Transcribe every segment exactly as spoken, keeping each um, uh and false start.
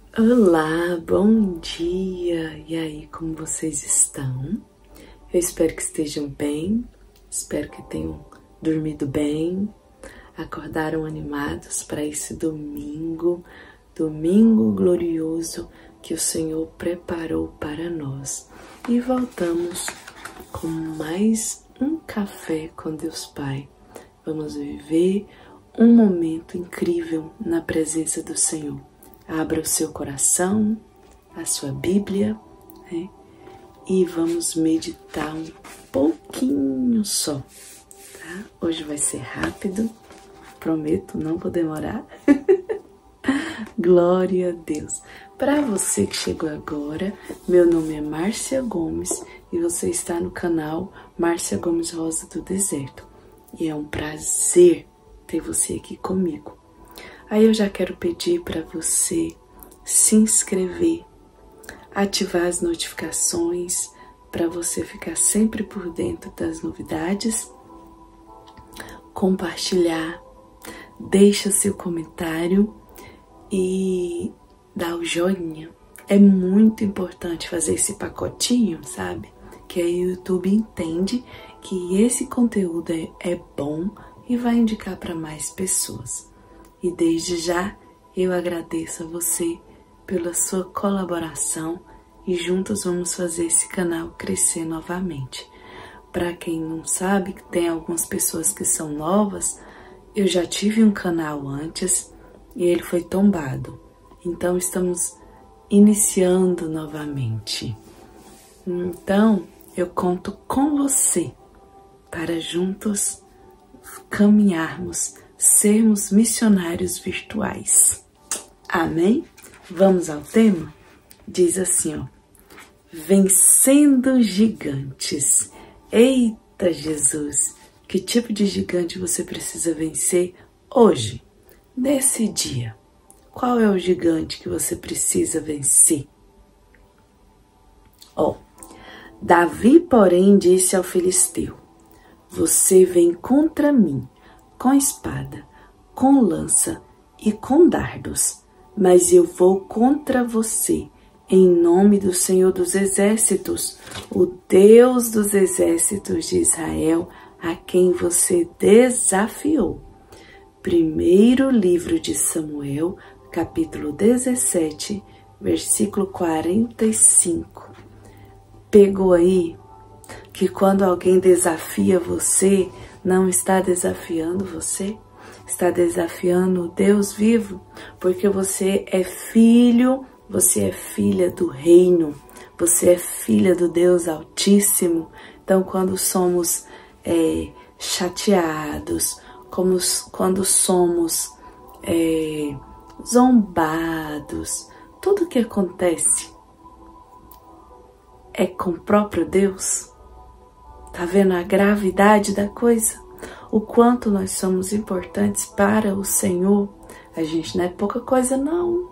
Olá, bom dia! E aí, como vocês estão? Eu espero que estejam bem, espero que tenham dormido bem, acordaram animados para esse domingo, domingo glorioso que o Senhor preparou para nós. E voltamos com mais um café com Deus Pai. Vamos viver um momento incrível na presença do Senhor. Abra o seu coração, a sua Bíblia, né? E vamos meditar um pouquinho só, tá? Hoje vai ser rápido, prometo, não vou demorar. Glória a Deus. Para você que chegou agora, meu nome é Márcia Gomes e você está no canal Márcia Gomes Rosa do Deserto. E é um prazer ter você aqui comigo. Aí eu já quero pedir para você se inscrever, ativar as notificações para você ficar sempre por dentro das novidades, compartilhar, deixa seu comentário e dá o joinha. É muito importante fazer esse pacotinho, sabe? Que aí o YouTube entende que esse conteúdo é, é bom e vai indicar para mais pessoas. E desde já eu agradeço a você pela sua colaboração e juntos vamos fazer esse canal crescer novamente. Para quem não sabe, que tem algumas pessoas que são novas, eu já tive um canal antes e ele foi tombado. Então estamos iniciando novamente. Então eu conto com você para juntos caminharmos, sermos missionários virtuais. Amém? Vamos ao tema? Diz assim, ó. Vencendo gigantes. Eita, Jesus! Que tipo de gigante você precisa vencer hoje, nesse dia? Qual é o gigante que você precisa vencer? Ó, Davi, porém, disse ao filisteu: você vem contra mim com espada, com lança e com dardos, mas eu vou contra você, em nome do Senhor dos Exércitos, o Deus dos Exércitos de Israel, a quem você desafiou. Primeiro livro de Samuel, capítulo dezessete, versículo quarenta e cinco. Pegou aí que quando alguém desafia você, não está desafiando você, está desafiando o Deus vivo, porque você é filho, você é filha do reino, você é filha do Deus Altíssimo. Então, quando somos é, chateados, como, quando somos é, zombados, tudo que acontece é com o próprio Deus. Tá vendo a gravidade da coisa? O quanto nós somos importantes para o Senhor. A gente não é pouca coisa, não.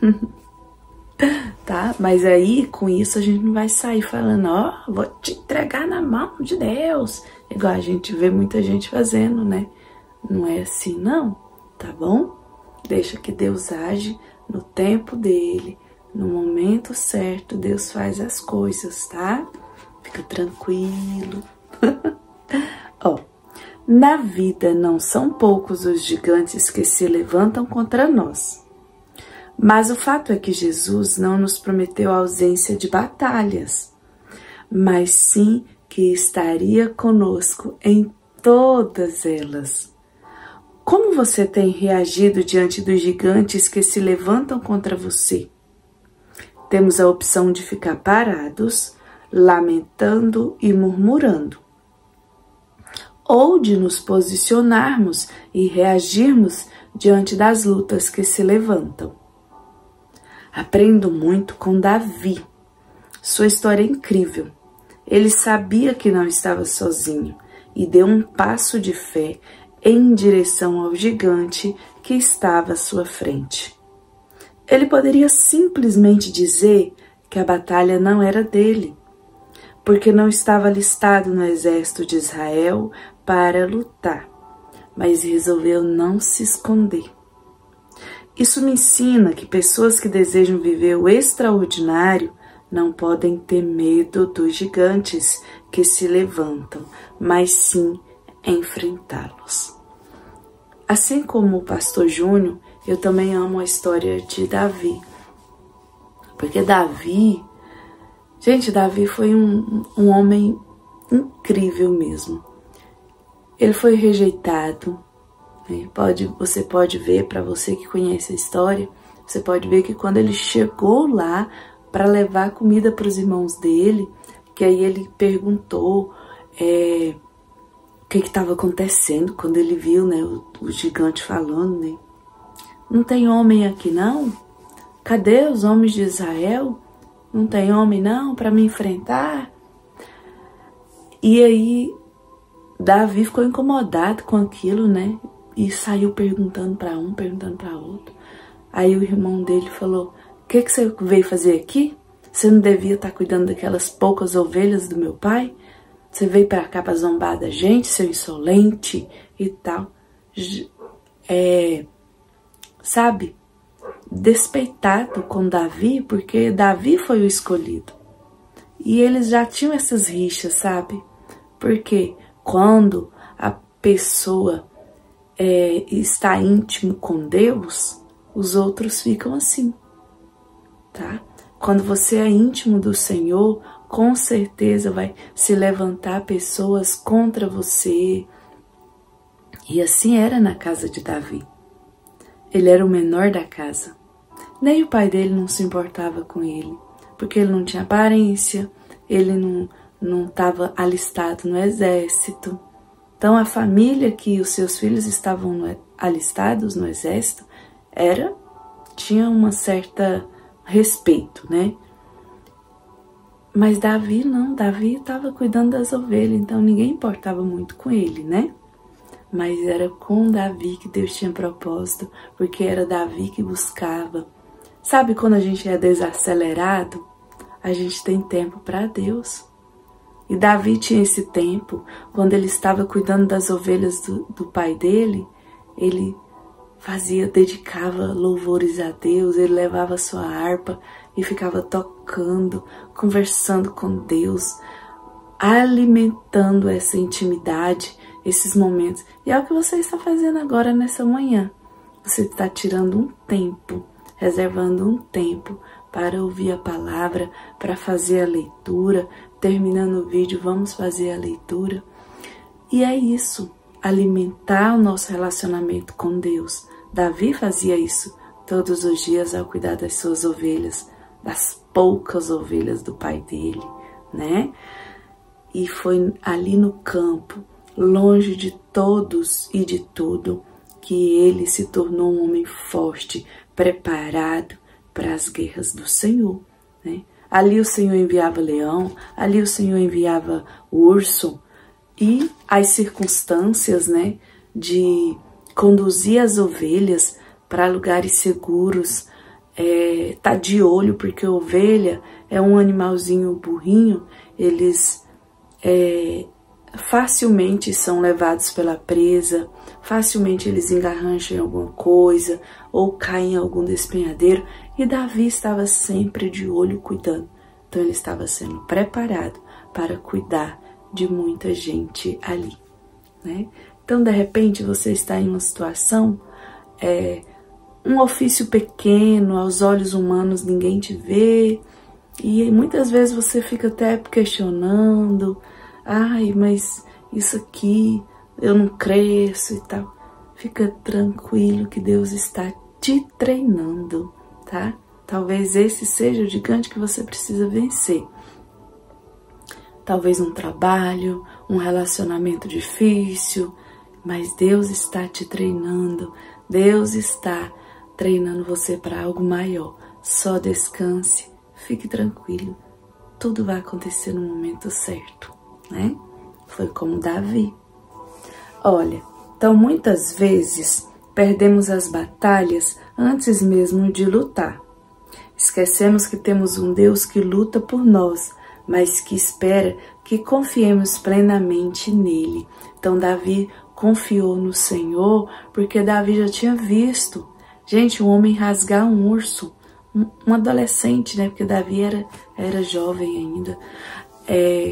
Tá? Mas aí, com isso, a gente não vai sair falando, ó, oh, vou te entregar na mão de Deus. Igual a gente vê muita gente fazendo, né? Não é assim, não. Tá bom? Deixa que Deus age no tempo dele. No momento certo, Deus faz as coisas, tá? Fica tranquilo. Ó, na vida não são poucos os gigantes que se levantam contra nós. Mas o fato é que Jesus não nos prometeu a ausência de batalhas, mas sim que estaria conosco em todas elas. Como você tem reagido diante dos gigantes que se levantam contra você? Temos a opção de ficar parados, lamentando e murmurando, ou de nos posicionarmos e reagirmos diante das lutas que se levantam. Aprendo muito com Davi. Sua história é incrível. Ele sabia que não estava sozinho e deu um passo de fé em direção ao gigante que estava à sua frente. Ele poderia simplesmente dizer que a batalha não era dele, porque não estava alistado no exército de Israel para lutar, mas resolveu não se esconder. Isso me ensina que pessoas que desejam viver o extraordinário não podem ter medo dos gigantes que se levantam, mas sim enfrentá-los. Assim como o pastor Júnior, eu também amo a história de Davi. Porque Davi, gente, Davi foi um, um homem incrível mesmo. Ele foi rejeitado. Né? Pode, você pode ver, para você que conhece a história, você pode ver que quando ele chegou lá para levar comida para os irmãos dele, que aí ele perguntou é, o que estava acontecendo, quando ele viu, né, o, o gigante falando, né? Não tem homem aqui não? Cadê os homens de Israel? Não tem homem não para me enfrentar? E aí Davi ficou incomodado com aquilo, né? E saiu perguntando para um, perguntando para outro. Aí o irmão dele falou: o que, que você veio fazer aqui? Você não devia estar cuidando daquelas poucas ovelhas do meu pai? Você veio para cá para zombar da gente, seu insolente e tal. É, sabe? Despeitado com Davi, porque Davi foi o escolhido. E eles já tinham essas rixas, sabe? Porque quando a pessoa é, está íntimo com Deus, os outros ficam assim, tá? Quando você é íntimo do Senhor, com certeza vai se levantar pessoas contra você. E assim era na casa de Davi. Ele era o menor da casa. Nem o pai dele não se importava com ele, porque ele não tinha aparência, ele não não estava alistado no exército. Então a família que os seus filhos estavam no, alistados no exército era tinha uma certa respeito, né? Mas Davi não, Davi estava cuidando das ovelhas, então ninguém importava muito com ele, né? Mas era com Davi que Deus tinha propósito, porque era Davi que buscava. Sabe quando a gente é desacelerado, a gente tem tempo para Deus. E Davi tinha esse tempo, quando ele estava cuidando das ovelhas do, do pai dele, ele fazia, dedicava louvores a Deus, ele levava sua harpa e ficava tocando, conversando com Deus, alimentando essa intimidade, esses momentos. E é o que você está fazendo agora nessa manhã. Você está tirando um tempo, reservando um tempo para ouvir a palavra, para fazer a leitura. Terminando o vídeo, vamos fazer a leitura. E é isso, alimentar o nosso relacionamento com Deus. Davi fazia isso todos os dias ao cuidar das suas ovelhas, das poucas ovelhas do pai dele, né? E foi ali no campo, longe de todos e de tudo, que ele se tornou um homem forte, preparado para as guerras do Senhor, né? Ali o Senhor enviava leão, ali o Senhor enviava urso, e as circunstâncias, né, de conduzir as ovelhas para lugares seguros, é, tá de olho, porque a ovelha é um animalzinho burrinho, eles é, facilmente são levados pela presa, facilmente eles engarrancham em alguma coisa ou caem em algum despenhadeiro. E Davi estava sempre de olho cuidando. Então ele estava sendo preparado para cuidar de muita gente ali, né? Então de repente você está em uma situação, é, um ofício pequeno, aos olhos humanos ninguém te vê. E muitas vezes você fica até questionando, ai, mas isso aqui eu não cresço e tal. Fica tranquilo que Deus está te treinando, tá? Talvez esse seja o gigante que você precisa vencer. Talvez um trabalho, um relacionamento difícil, mas Deus está te treinando. Deus está treinando você para algo maior. Só descanse, fique tranquilo. Tudo vai acontecer no momento certo, né? Foi como Davi. Olha, então muitas vezes perdemos as batalhas antes mesmo de lutar. Esquecemos que temos um Deus que luta por nós, mas que espera que confiemos plenamente nele. Então Davi confiou no Senhor, porque Davi já tinha visto, Gente, um homem rasgar um urso, um, um adolescente, né? Porque Davi era, era jovem ainda. É,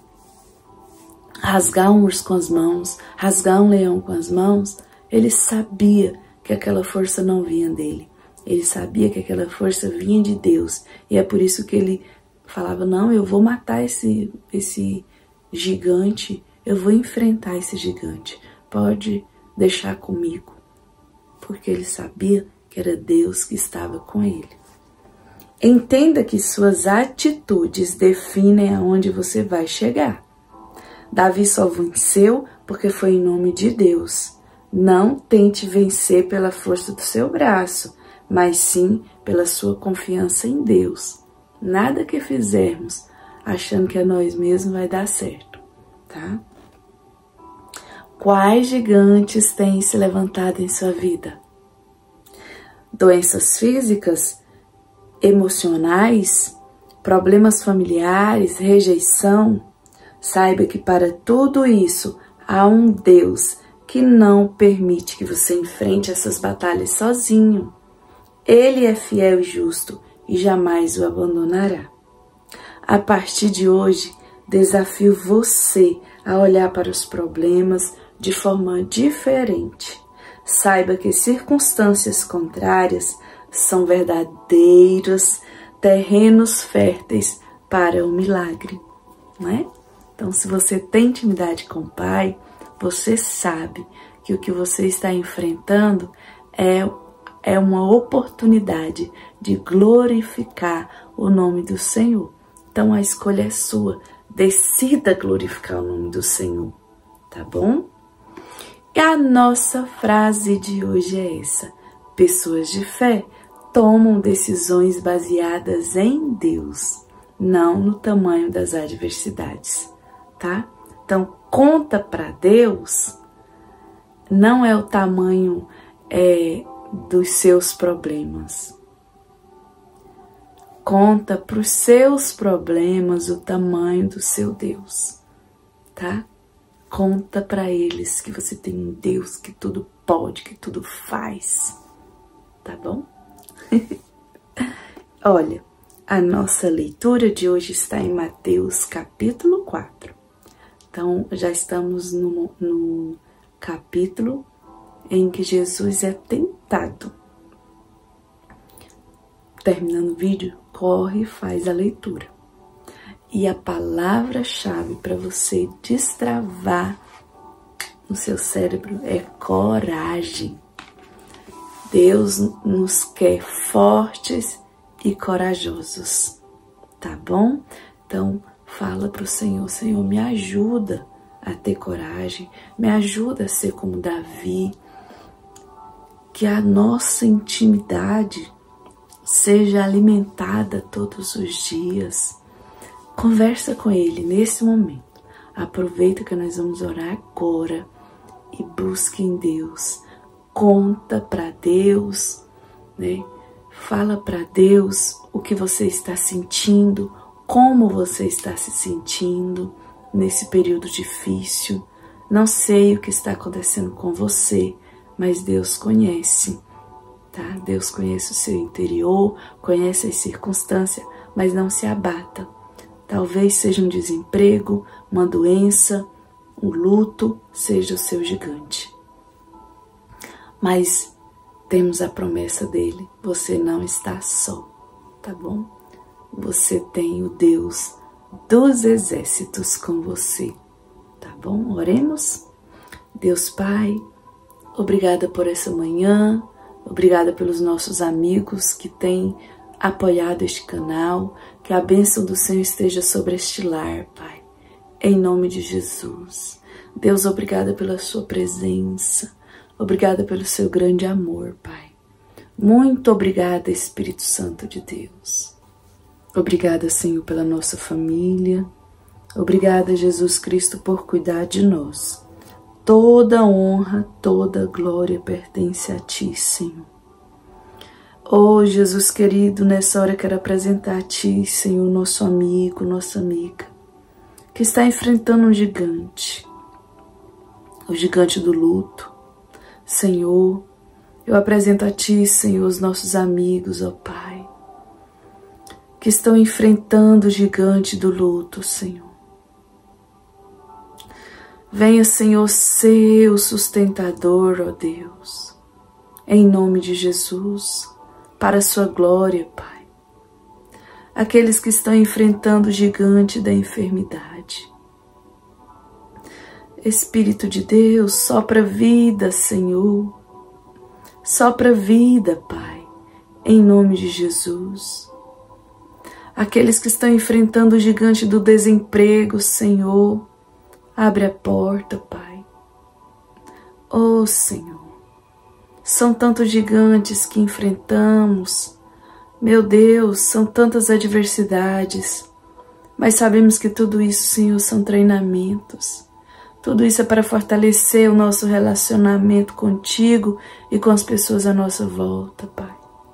rasgar um urso com as mãos, rasgar um leão com as mãos, ele sabia que aquela força não vinha dele. Ele sabia que aquela força vinha de Deus. E é por isso que ele falava, não, eu vou matar esse, esse gigante, eu vou enfrentar esse gigante. Pode deixar comigo. Porque ele sabia que era Deus que estava com ele. Entenda que suas atitudes definem aonde você vai chegar. Davi só venceu porque foi em nome de Deus. Não tente vencer pela força do seu braço, mas sim pela sua confiança em Deus. Nada que fizermos achando que é nós mesmos vai dar certo, tá? Quais gigantes têm se levantado em sua vida? Doenças físicas, emocionais, problemas familiares, rejeição? Saiba que para tudo isso há um Deus que não permite que você enfrente essas batalhas sozinho. Ele é fiel e justo e jamais o abandonará. A partir de hoje, desafio você a olhar para os problemas de forma diferente. Saiba que circunstâncias contrárias são verdadeiros terrenos férteis para o milagre, não é? Então, se você tem intimidade com o Pai, você sabe que o que você está enfrentando é, é uma oportunidade de glorificar o nome do Senhor. Então, a escolha é sua. Decida glorificar o nome do Senhor, tá bom? E a nossa frase de hoje é essa. Pessoas de fé tomam decisões baseadas em Deus, não no tamanho das adversidades, tá? Então, conta para Deus não é o tamanho é, dos seus problemas. Conta para os seus problemas o tamanho do seu Deus, tá? Conta para eles que você tem um Deus que tudo pode, que tudo faz, tá bom? Olha, a nossa leitura de hoje está em Mateus capítulo quatro. Então, já estamos no, no capítulo em que Jesus é tentado. Terminando o vídeo, corre e faz a leitura. E a palavra-chave para você destravar no seu cérebro é coragem. Deus nos quer fortes e corajosos, tá bom? Então, fala para o Senhor, Senhor, me ajuda a ter coragem, me ajuda a ser como Davi, que a nossa intimidade seja alimentada todos os dias. Conversa com Ele nesse momento. Aproveita que nós vamos orar agora e busque em Deus. Conta para Deus, né? Fala para Deus o que você está sentindo, como você está se sentindo nesse período difícil. Não sei o que está acontecendo com você, mas Deus conhece, tá? Deus conhece o seu interior, conhece as circunstâncias, mas não se abata. Talvez seja um desemprego, uma doença, um luto, seja o seu gigante. Mas temos a promessa dele, você não está só, tá bom? Você tem o Deus dos exércitos com você, tá bom? Oremos? Deus Pai, obrigada por essa manhã, obrigada pelos nossos amigos que têm apoiado este canal, que a bênção do Senhor esteja sobre este lar, Pai, em nome de Jesus. Deus, obrigada pela sua presença, obrigada pelo seu grande amor, Pai. Muito obrigada, Espírito Santo de Deus. Obrigada, Senhor, pela nossa família. Obrigada, Jesus Cristo, por cuidar de nós. Toda honra, toda glória pertence a Ti, Senhor. Oh, Jesus querido, nessa hora eu quero apresentar a Ti, Senhor, nosso amigo, nossa amiga, que está enfrentando um gigante, o gigante do luto. Senhor, Eu apresento a Ti, Senhor, os nossos amigos, ó Pai, que estão enfrentando o gigante do luto, Senhor. Venha, Senhor, ser o sustentador, ó Deus, em nome de Jesus, para a Sua glória, Pai. Aqueles que estão enfrentando o gigante da enfermidade. Espírito de Deus, sopra vida, Senhor. Sopra vida, Pai, em nome de Jesus. Aqueles que estão enfrentando o gigante do desemprego, Senhor, abre a porta, Pai. Oh, Senhor, são tantos gigantes que enfrentamos. Meu Deus, são tantas adversidades. Mas sabemos que tudo isso, Senhor, são treinamentos. Tudo isso é para fortalecer o nosso relacionamento contigo e com as pessoas à nossa volta, Pai.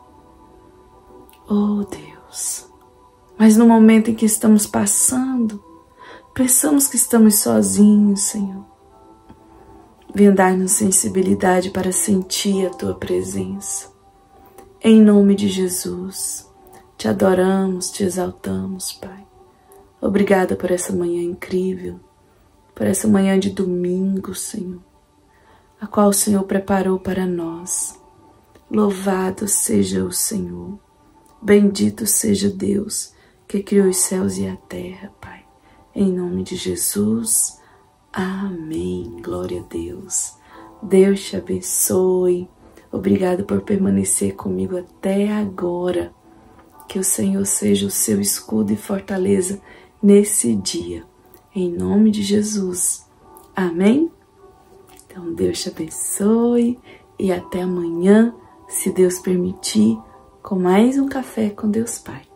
Oh, Deus. Mas no momento em que estamos passando, pensamos que estamos sozinhos, Senhor. Venha dar-nos sensibilidade para sentir a Tua presença. Em nome de Jesus, Te adoramos, Te exaltamos, Pai. Obrigada por essa manhã incrível, por essa manhã de domingo, Senhor, a qual o Senhor preparou para nós. Louvado seja o Senhor, bendito seja Deus, que criou os céus e a terra, Pai. Em nome de Jesus, amém. Glória a Deus. Deus te abençoe. Obrigado por permanecer comigo até agora. Que o Senhor seja o seu escudo e fortaleza nesse dia. Em nome de Jesus. Amém? Então Deus te abençoe e até amanhã, se Deus permitir, com mais um Café com Deus Pai.